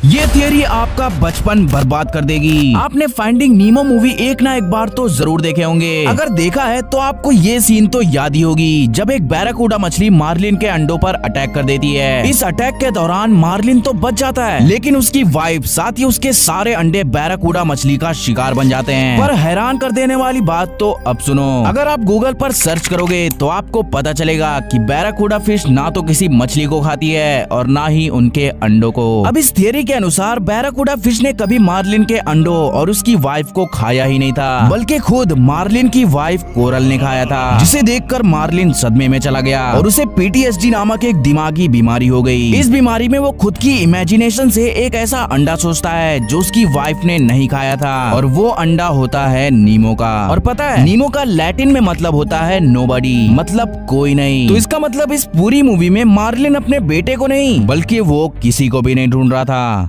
ये थियरी आपका बचपन बर्बाद कर देगी। आपने फाइंडिंग नीमो मूवी एक ना एक बार तो जरूर देखे होंगे। अगर देखा है तो आपको ये सीन तो याद ही होगी, जब एक बैराकूडा मछली मार्लिन के अंडों पर अटैक कर देती है। इस अटैक के दौरान मार्लिन तो बच जाता है, लेकिन उसकी वाइफ साथ ही उसके सारे अंडे बैराकूडा मछली का शिकार बन जाते हैं। पर हैरान कर देने वाली बात तो अब सुनो, अगर आप गूगल पर सर्च करोगे तो आपको पता चलेगा कि बैराकूडा फिश ना तो किसी मछली को खाती है और ना ही उनके अंडों को। अब इस थियरी के अनुसार बैराकूडा फिश ने कभी मार्लिन के अंडों और उसकी वाइफ को खाया ही नहीं था, बल्कि खुद मार्लिन की वाइफ कोरल ने खाया था, जिसे देखकर मार्लिन सदमे में चला गया और उसे PTSD नामक एक दिमागी बीमारी हो गई। इस बीमारी में वो खुद की इमेजिनेशन से एक ऐसा अंडा सोचता है जो उसकी वाइफ ने नहीं खाया था, और वो अंडा होता है नीमो का। और पता है नीमो का लैटिन में मतलब होता है नोबडी, मतलब कोई नहीं। तो इसका मतलब इस पूरी मूवी में मार्लिन अपने बेटे को नहीं बल्कि वो किसी को भी नहीं ढूंढ रहा था।